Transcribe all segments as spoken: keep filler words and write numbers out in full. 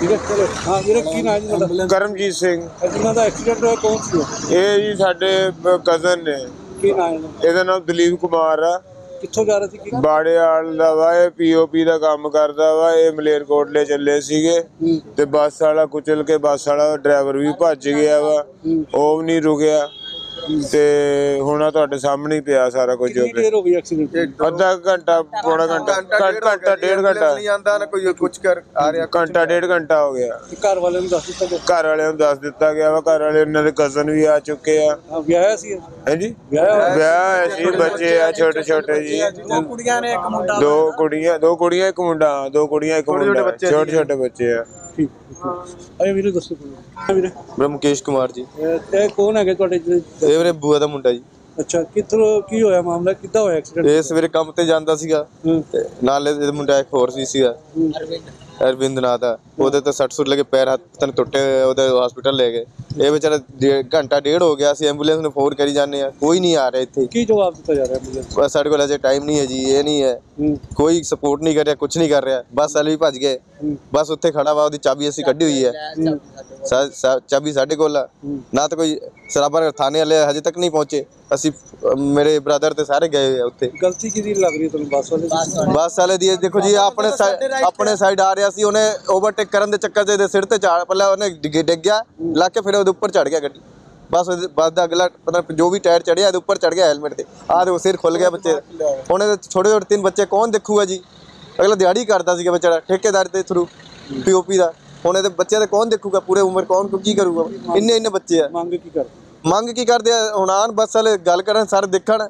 ठीक है चलो हाँ मेरा की नाम है जी ਕਰਮਜੀਤ ਸਿੰਘ। जिन्हों का एक्सीडेंट होया कौन सी ਇਹ ਜੀ ਸਾਡੇ ਕਜ਼ਨ ਨੇ। की नाम है ਇਹਦਾ ਨਾਮ ਦਲੀਪ ਕੁਮਾਰ ਆ। कित्थों जा रहे थे ਬਾੜੇਵਾਲ ਦਾ ਵਾ। ਇਹ ਪੀਓਪੀ ਦਾ ਕੰਮ ਕਰਦਾ ਵਾ। ਇਹ ਮਲੇਰਕੋਟਲੇ ਚੱਲੇ ਸੀਗੇ ਤੇ ਬੱਸ ਵਾਲਾ ਕੁਚਲ ਕੇ ਬੱਸ ਵਾਲਾ ਡਰਾਈਵਰ ਵੀ ਭੱਜ ਗਿਆ ਵਾ। ਉਹ ਵੀ ਨਹੀਂ ਰੁਕਿਆ ਤੇ ਹੁਣ ਤੁਹਾਡੇ ਸਾਹਮਣੇ ਹੀ ਪਿਆ ਸਾਰਾ ਕੁਝ। कितनी देर हो गई एक्सीडेंट ਅੱਧਾ ਘੰਟਾ ਪੌਣਾ ਘੰਟਾ ਘੰਟਾ ਡੇਢ ਘੰਟਾ नहीं आंदा ना कोई कुछ कर आ रहा ਘੰਟਾ ਡੇਢ ਘੰਟਾ ਹੋ ਗਿਆ। घर वाले ने दस दिता कि ਘਰ ਵਾਲਿਆਂ ਨੂੰ ਦੱਸ ਦਿੱਤਾ ਗਿਆ ਵਾ। ਘਰ ਵਾਲੇ ਉਹਨਾਂ ਦੇ ਕਜ਼ਨ ਵੀ ਆ ਚੁੱਕੇ ਆ। हाँ ब्याह सी ਹਾਂਜੀ ब्याह ਵਿਆਹ ਸੀ, ਬੱਚੇ ਆ ਛੋਟੇ ਛੋਟੇ ਜੀ। दो कुड़ियां ने एक मुंडा ਦੋ ਕੁੜੀਆਂ ਦੋ ਕੁੜੀਆਂ ਇੱਕ ਮੁੰਡਾ। ਦੋ ਕੁੜੀਆਂ ਇੱਕ ਮੁੰਡਾ। ਛੋਟੇ ਛੋਟੇ ਬੱਚੇ ਆ। ठीक अरे ਵੀਰੇ ਦੱਸੋ ਵੀਰੇ मेरा मुकेश कुमार जी ਇਹ ਕੌਣ ਹੈਗੇ ਤੁਹਾਡੇ ਇਹ ਮੇਰੇ ਬੂਆ ਦਾ ਮੁੰਡਾ ਜੀ। ਅੱਛਾ ਕਿੱਥੋਂ ਕੀ ਹੋਇਆ ਮਾਮਲਾ ਕਿੱਦਾਂ ਹੋਇਆ ਐਕਸੀਡੈਂਟ ਇਹ ਸਵੇਰੇ ਕੰਮ ਤੇ ਜਾਂਦਾ ਸੀਗਾ ਤੇ ਨਾਲ ਇਹਦੇ ਮੁੰਡਾ ਇੱਕ ਹੋਰ ਸੀ ਸੀਗਾ ਅਰਵਿੰਦ ਨਾਂ ਦਾ। ਉਹਦੇ ਤੇ ਸੱਟ ਸੁੱਟ ਲੱਗੇ, ਪੈਰ ਹੱਥ ਤਨ ਟੁੱਟੇ, ਉਹਦੇ ਹਸਪੀਟਲ ਲੈ ਗਏ। ਇਹ ਵਿਚਾਰਾ ਘੰਟਾ ਡੇਢ ਹੋ ਗਿਆ ਸੀ, ਐਂਬੂਲੈਂਸ ਨੂੰ ਫੋਨ ਕਰੀ ਜਾਂਦੇ ਆ, ਕੋਈ ਨਹੀਂ ਆ ਰਿਹਾ ਇੱਥੇ। ਕੀ ਜਵਾਬ ਦਿੱਤਾ ਜਾ ਰਿਹਾ ਐਂਬੂਲੈਂਸ? ਬਸ ਸਾਡੇ ਕੋਲ ਅਜੇ ਟਾਈਮ ਨਹੀਂ ਹੈ ਜੀ, ਇਹ ਨਹੀਂ ਹੈ, ਕੋਈ ਸਪੋਰਟ ਨਹੀਂ ਕਰ ਰਿਹਾ, ਕੁਝ ਨਹੀਂ ਕਰ ਰਿਹਾ। ਬੱਸ ਵਾਲੇ ਵੀ ਭੱਜ ਗਏ, ਬਸ ਉੱਥੇ ਖੜਾ ਵਾ, ਉਹਦੀ ਚਾਬੀ ਅਸੀਂ ਕੱਢੀ ਹੋਈ ਹੈ। ਚਾਬੀ ਸਾਡੇ ਕੋਲ ਆ ਨਾ। ਤਾਂ ਕੋਈ ਸਰਾਬਰ ਥਾਣੇ ਵਾਲੇ ਹਜੇ ਤੱਕ ਨਹੀਂ ਪਹੁੰਚੇ। ਅਸੀਂ ਮੇਰੇ ਬ੍ਰਦਰ ਤੇ ਸਾਰੇ ਗਏ ਆ ਉੱਥੇ। ਗਲਤੀ ਕਿਹਦੀ ਲੱਗ ਰਹੀ ਤੁਹਾਨੂੰ ਬੱਸ ਵਾਲੇ ਦੀ? ਬੱਸ ਵਾਲੇ ਦੀ। ਦੇਖੋ ਜੀ ਆਪਣੇ ਆਪਣੇ ਸਾਈਡ ਆ ਰਿਹਾ ਸੀ, ਉਹਨੇ ਓਵਰਟੇਕ ਕਰਨ ਦੇ ਚੱਕਰ 'ਚ ਇਹਦੇ ਸਿਰ ਤੇ ਚੜ ਪਹਿਲਾਂ ਉਹਨੇ ਡਿੱਗ ਗਿਆ, ਲੱਗ ਕੇ ਫਿਰ ਉਹਦੇ ਉੱਪਰ ਚੜ ਗਿਆ ਗੱਡੀ। ਬਸ ਬੱਸ ਦਾ ਅਗਲਾ ਪਤਾ ਜੋ ਵੀ ਟਾਇਰ ਚੜਿਆ ਇਹਦੇ ਉੱਪਰ ਚੜ ਗਿਆ ਹੈਲਮਟ ਤੇ। ਆਹ ਦੇਖੋ ਸਿਰ ਖੁੱਲ ਗਿਆ ਬੱਚੇ। ਹੁਣ ਇਹਦੇ ਛੋਟੇ ਛੋਟੇ ਤਿੰਨ ਬੱਚੇ ਕੌਣ ਦੇਖੂਗਾ ਜੀ? ਅਗਲਾ ਦਿਹਾੜੀ ਕਰਦਾ ਸੀਗਾ ਵਿਚਾਰਾ ਠੇਕੇਦਾਰ ਦੇ ਥਰੂ ਪੀਓਪੀ ਦਾ। ਹੁਣ ਇਹਦੇ ਬੱਚਿਆਂ ਦੇ ਕੌਣ ਦੇਖੂਗਾ? ਪੂਰੇ ਉਮਰ ਕੌਣ ਕੀ ਕਰੂਗਾ? ਇੰਨੇ ਇੰਨੇ ਬੱਚੇ ਆ। ਮੰਗ ਕੀ ਕਰਦੇ? ਮੰਗ ਕੀ ਕਰਦੇ ਆ? ਹੁਣ ਆਣ ਬੱਸ ਵਾਲੇ ਗੱਲ ਕਰਨ, ਸਾਰੇ ਦੇਖਣ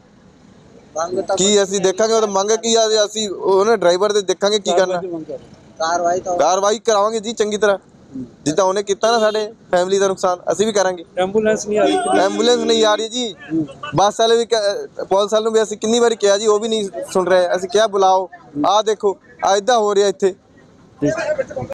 ਕੀ ਅਸੀਂ ਦੇਖਾਂਗੇ। ਉਹ ਮੰਗ ਕੀ ਆ? ਅਸੀਂ ਉਹਨੇ ਡਰਾਈਵਰ ਦੇ ਦੇਖਾਂਗੇ ਕੀ ਕਰਨਾ। ਕਾਰਵਾਈ ਕਾਰਵਾਈ ਕਰਾਵਾਂਗੇ ਜੀ ਚੰਗੀ ਤਰ੍ਹਾਂ, ਜਿੱਦਾਂ ਉਹਨੇ ਕੀਤਾ ਨਾ ਸਾਡੇ ਫੈਮਿਲੀ ਦਾ ਨੁਕਸਾਨ, ਅਸੀਂ ਵੀ ਕਰਾਂਗੇ। ਐਂਬੂਲੈਂਸ ਨਹੀਂ ਆ ਰਹੀ? ਐਂਬੂਲੈਂਸ ਨਹੀਂ ਆ ਰਹੀ ਜੀ। ਬੱਸ ਵਾਲੇ ਵੀ ਪੁਲਿਸ ਵਾਲੇ ਨੂੰ ਵੀ ਅਸੀਂ ਕਿੰਨੀ ਵਾਰੀ ਕਿਹਾ ਜੀ, ਉਹ ਵੀ ਨਹੀਂ ਸੁਣ ਰਹੇ। ਅਸੀਂ ਕਿਹਾ ਬੁਲਾਓ, ਆਹ ਦੇਖੋ ਆ ਏਦਾਂ ਹੋ ਰਿਹਾ ਇੱਥੇ।